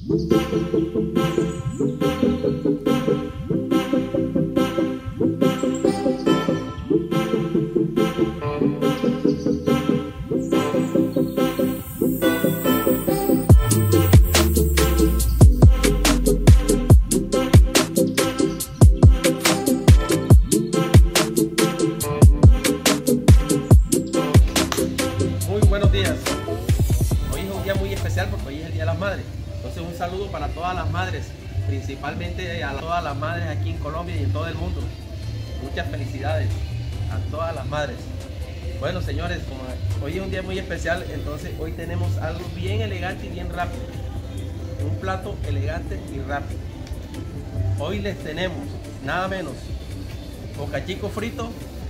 Porque hoy es el Día de las Madres. Entonces un saludo para todas las madres, principalmente a todas las madres aquí en Colombia y en todo el mundo. Muchas felicidades a todas las madres. Bueno, señores, como hoy es un día muy especial, entonces hoy tenemos algo bien elegante y bien rápido. Un plato elegante y rápido. Hoy les tenemos nada menos bocachico frito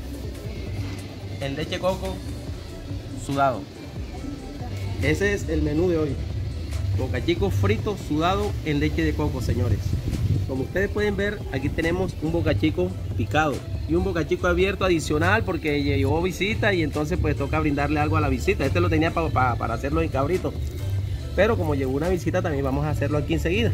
en leche de coco sudado. Ese es el menú de hoy. Bocachico frito sudado en leche de coco, señores. Como ustedes pueden ver, aquí tenemos un bocachico picado y un bocachico abierto adicional porque llegó visita y entonces pues toca brindarle algo a la visita. Este lo tenía para hacerlo en cabrito, pero como llegó una visita también vamos a hacerlo aquí enseguida.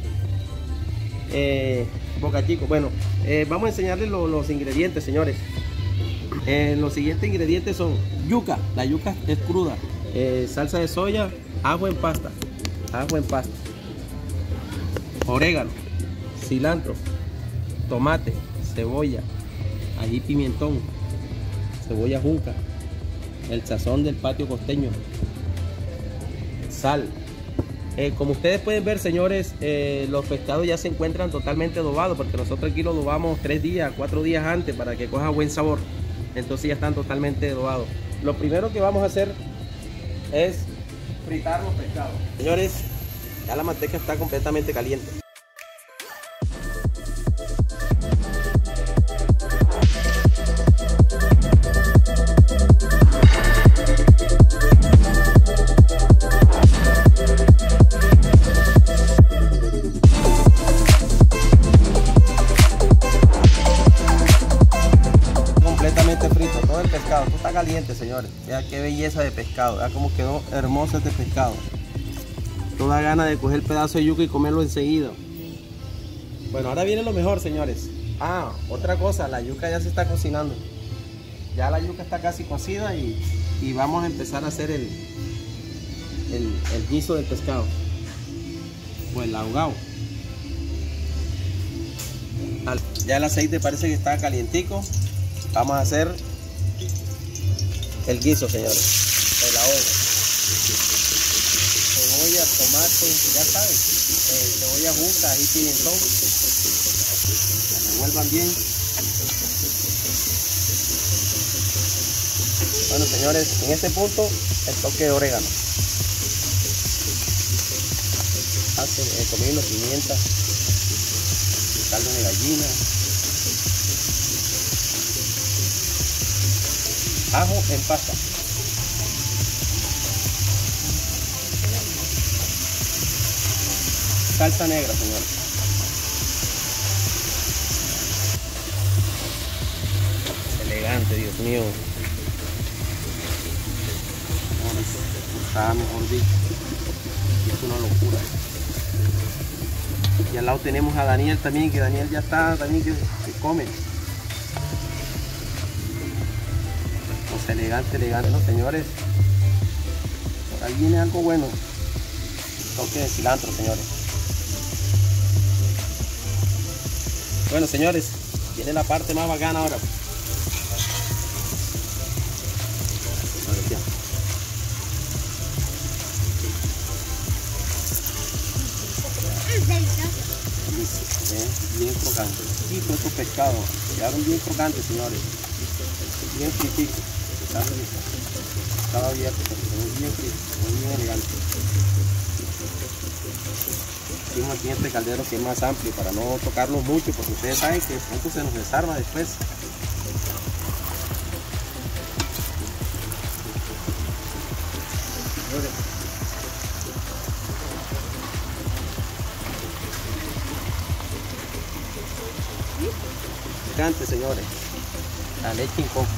Bocachico, bueno, vamos a enseñarles los ingredientes, señores. Los siguientes ingredientes son yuca, la yuca es cruda, salsa de soya, ajo en pasta, orégano, cilantro, tomate, cebolla, ají, pimentón, cebolla junca, el sazón del patio costeño, sal. Como ustedes pueden ver, señores, los pescados ya se encuentran totalmente adobados porque nosotros aquí los adobamos 3 días, 4 días antes para que coja buen sabor. Entonces ya están totalmente adobados. Lo primero que vamos a hacer es fritar los pescados. Señores, ya la manteca está completamente caliente. Completamente frito todo el pescado. Esto está caliente, señores. Vean qué belleza de pescado. Vean cómo quedó hermoso este pescado. Toda gana de coger el pedazo de yuca y comerlo enseguida. Bueno, ahora viene lo mejor, señores. Otra cosa, la yuca ya se está cocinando. Ya la yuca está casi cocida y vamos a empezar a hacer el guiso del pescado o el ahogado. Ya el aceite parece que está calientico. Vamos a hacer el guiso, señores. El ahogo. Cebolla, tomate, ya saben. Cebolla junta, ají, pimentón. Revuelvan bien. Bueno, señores, en este punto el toque de orégano. Comino, pimienta, caldo de gallina, ajo en pasta, salsa negra, señores. Elegante, Dios mío. Está mejor dicho. Es una locura. Y al lado tenemos a Daniel también, que Daniel ya está, también que come. Pues elegante, ¿no, señores? Por ahí viene algo bueno. Toque de cilantro, señores. Bueno, señores, viene la parte más bacana ahora. Bien crocante. Sí, todos estos pescados quedaron bien crocantes, señores. Bien frititos. Estaba abierto, pero bien frito, bien elegante. Hicimos aquí este caldero que es más amplio para no tocarlo mucho, porque ustedes saben que de pronto se nos desarma después. Picante, señores, la leche en coco.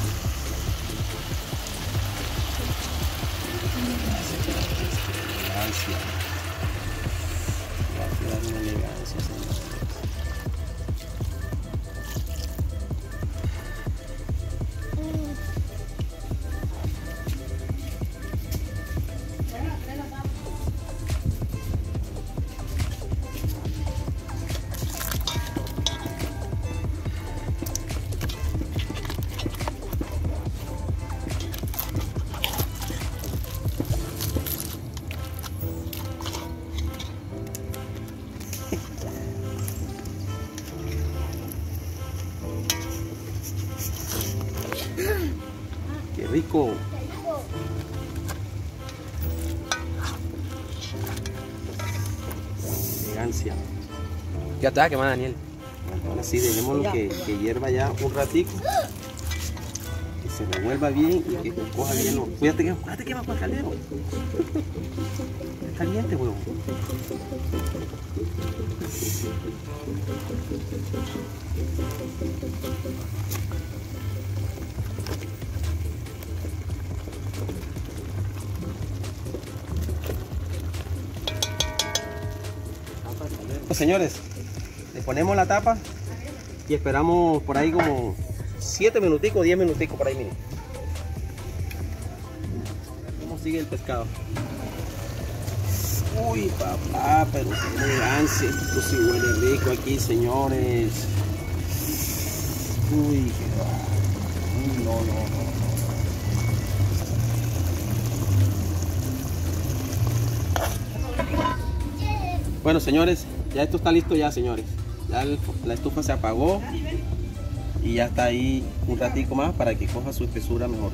rico. Elegancia. Ya está, ¿qué más, Daniel? Bueno, ahora sí, dejémoslo que hierva ya un ratico. Que se revuelva bien y que coja bien. Cuídate que va para el caldero. Es caliente, huevón. Señores, le ponemos la tapa y esperamos por ahí como 7 minuticos, 10 minuticos por ahí, miren. ¿Cómo sigue el pescado? Uy, papá, pero qué elegancia. Esto sí huele rico aquí, señores. Uy, qué... no. Bueno, señores, ya esto está listo ya, señores. Ya la estufa se apagó y ya está ahí un ratico más para que coja su espesura mejor.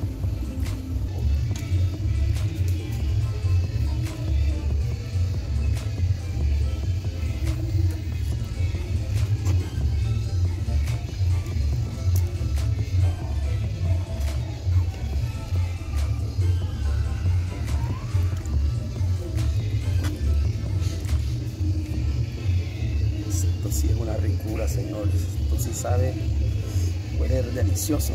Esto sí es una ricura, señores. Esto sí sabe, huele delicioso.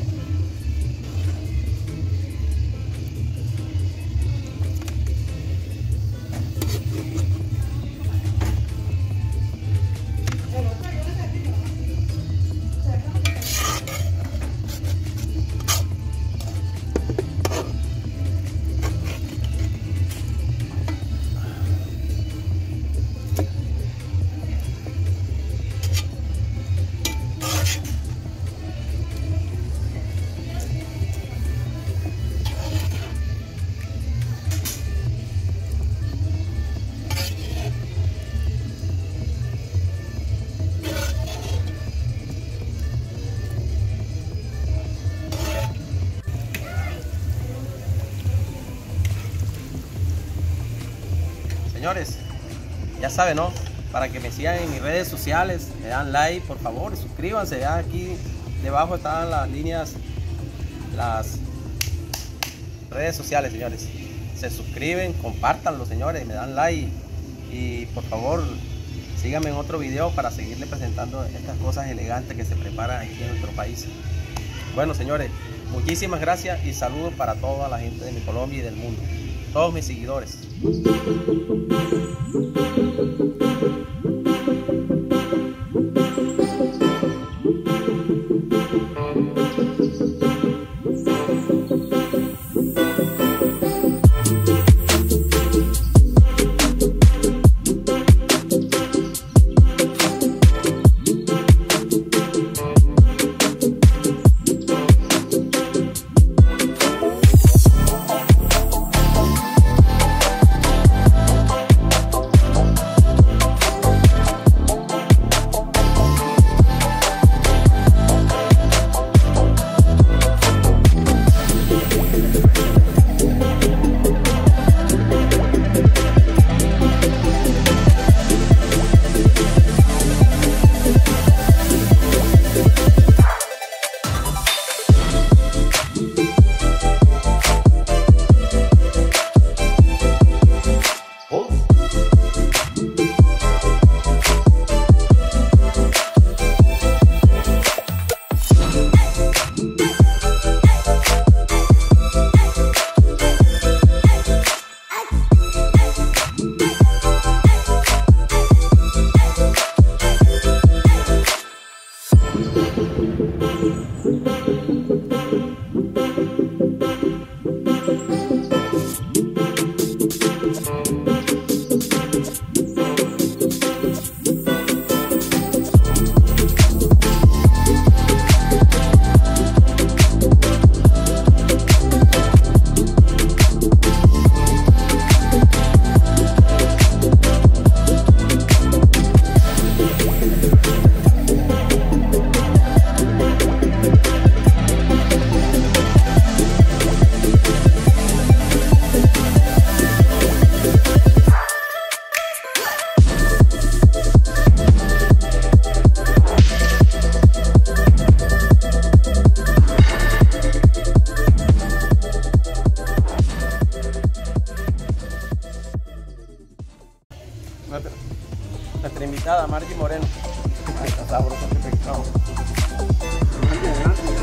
Señores, ya saben, ¿no? Para que me sigan en mis redes sociales, me dan like, por favor, suscríbanse. Ya aquí debajo están las líneas, las redes sociales, señores. Se suscriben, compártanlo, señores, me dan like y por favor síganme en otro video para seguirle presentando estas cosas elegantes que se preparan aquí en nuestro país. Bueno, señores, muchísimas gracias y saludos para toda la gente de mi Colombia y del mundo, todos mis seguidores. nuestra invitada Margie Moreno. Ay, está sabroso este pescado. Adelante.